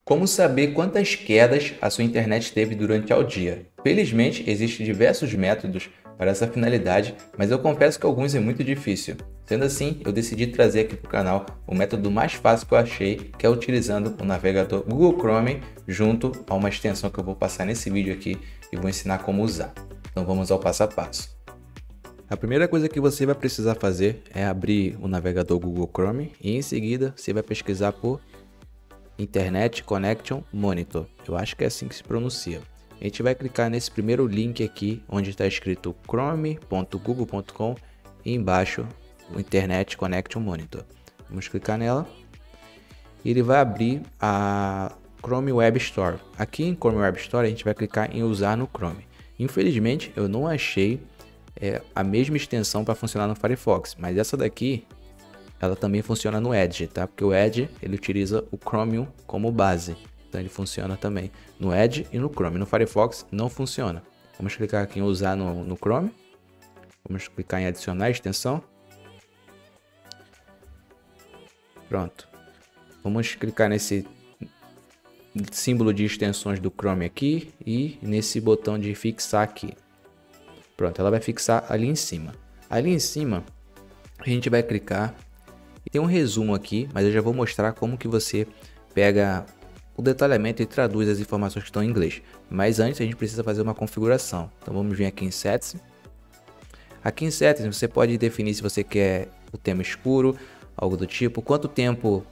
Como saber quantas quedas a sua internet teve durante ao dia? Felizmente, existem diversos métodos para essa finalidade, mas eu confesso que alguns é muito difícil. Sendo assim, eu decidi trazer aqui para o canal o método mais fácil que eu achei, que é utilizando o navegador Google Chrome junto a uma extensão que eu vou passar nesse vídeo aqui e vou ensinar como usar. Então vamos ao passo a passo. A primeira coisa que você vai precisar fazer é abrir o navegador Google Chrome e em seguida você vai pesquisar por Internet Connection Monitor. Eu acho que é assim que se pronuncia. A gente vai clicar nesse primeiro link aqui, onde está escrito chrome.google.com e embaixo o Internet Connection Monitor. Vamos clicar nela e ele vai abrir a Chrome Web Store. Aqui em Chrome Web Store a gente vai clicar em usar no Chrome. Infelizmente eu não achei a mesma extensão para funcionar no Firefox, mas essa daqui ela também funciona no Edge, tá? Porque o Edge ele utiliza o Chromium como base, então ele funciona também no Edge e no Chrome. No Firefox não funciona. Vamos clicar aqui em usar no Chrome, vamos clicar em adicionar extensão. Pronto, vamos clicar nesse símbolo de extensões do Chrome aqui e nesse botão de fixar aqui. Pronto, ela vai fixar ali em cima. Ali em cima a gente vai clicar e tem um resumo aqui, mas eu já vou mostrar como que você pega o detalhamento e traduz as informações que estão em inglês. Mas antes a gente precisa fazer uma configuração. Então vamos vir aqui em Settings. Aqui em Settings você pode definir se você quer o tema escuro, algo do tipo, quanto tempo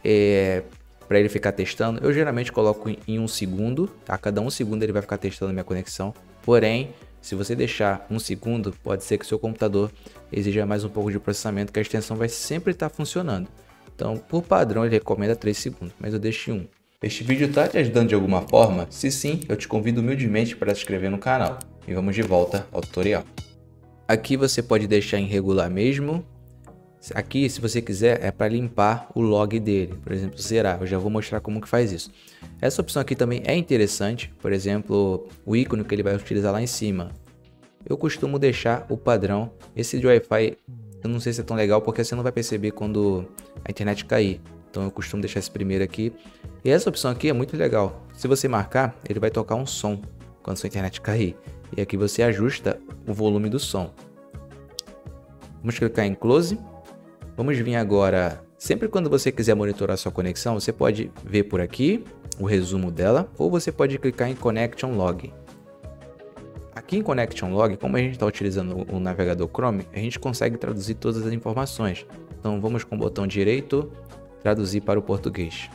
para ele ficar testando. Eu geralmente coloco em 1 segundo, a cada 1 segundo ele vai ficar testando a minha conexão. Porém, se você deixar 1 segundo, pode ser que o seu computador exija mais um pouco de processamento, que a extensão vai sempre estar funcionando. Então, por padrão, ele recomenda 3 segundos, mas eu deixo 1. Este vídeo está te ajudando de alguma forma? Se sim, eu te convido humildemente para se inscrever no canal. E vamos de volta ao tutorial. Aqui você pode deixar em regular mesmo. Aqui, se você quiser, é para limpar o log dele, por exemplo, zerar. Eu já vou mostrar como que faz isso. Essa opção aqui também é interessante, por exemplo, o ícone que ele vai utilizar lá em cima. Eu costumo deixar o padrão. Esse de Wi-Fi, eu não sei se é tão legal, porque você não vai perceber quando a internet cair. Então eu costumo deixar esse primeiro aqui. E essa opção aqui é muito legal. Se você marcar, ele vai tocar um som quando sua internet cair. E aqui você ajusta o volume do som. Vamos clicar em Close. Vamos vir agora, sempre quando você quiser monitorar sua conexão, você pode ver por aqui o resumo dela, ou você pode clicar em Connection Log. Aqui em Connection Log, como a gente está utilizando o navegador Chrome, a gente consegue traduzir todas as informações. Então vamos com o botão direito, traduzir para o português.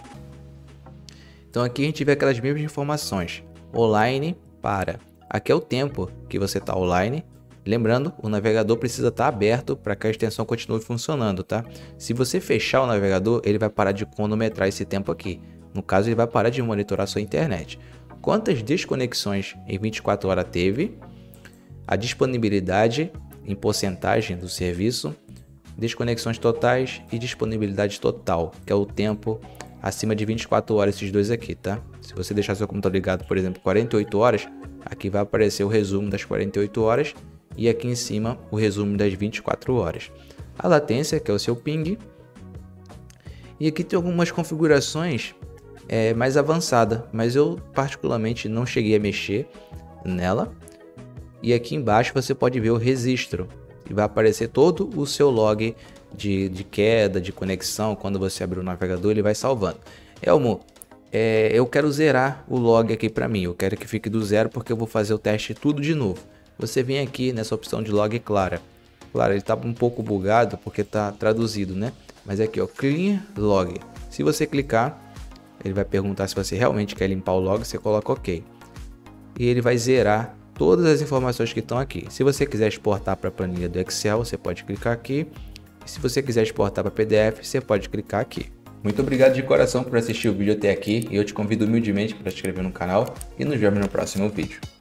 Então aqui a gente vê aquelas mesmas informações, online para. Aqui é o tempo que você está online. Lembrando, o navegador precisa estar aberto para que a extensão continue funcionando, tá? Se você fechar o navegador, ele vai parar de cronometrar esse tempo aqui. No caso, ele vai parar de monitorar sua internet. Quantas desconexões em 24 horas teve? A disponibilidade em porcentagem do serviço, desconexões totais e disponibilidade total, que é o tempo acima de 24 horas, esses dois aqui, tá? Se você deixar seu computador ligado, por exemplo, 48 horas, aqui vai aparecer o resumo das 48 horas. E aqui em cima o resumo das 24 horas. A latência, que é o seu ping. E aqui tem algumas configurações mais avançadas, mas eu particularmente não cheguei a mexer nela. E aqui embaixo você pode ver o registro. E vai aparecer todo o seu log de queda, de conexão. Quando você abrir o navegador, ele vai salvando. Elmo, eu quero zerar o log aqui para mim. Eu quero que fique do zero porque eu vou fazer o teste tudo de novo. Você vem aqui nessa opção de log clara. Claro, ele está um pouco bugado porque está traduzido, né? Mas aqui, ó, clean log. Se você clicar, ele vai perguntar se você realmente quer limpar o log, você coloca OK. E ele vai zerar todas as informações que estão aqui. Se você quiser exportar para a planilha do Excel, você pode clicar aqui. E se você quiser exportar para PDF, você pode clicar aqui. Muito obrigado de coração por assistir o vídeo até aqui e eu te convido humildemente para se inscrever no canal e nos vemos no próximo vídeo.